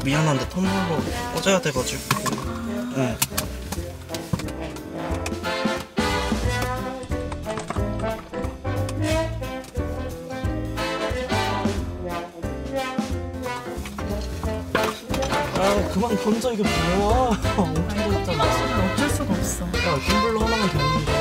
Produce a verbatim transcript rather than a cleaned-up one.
미안한데 텀블러 꽂아야 돼가지고. 응. 아 그만 던져. 이게 뭐야. 엄청 졌잖아. 마시면 어쩔 수가 없어. 야 텀블러 하나만 되는데.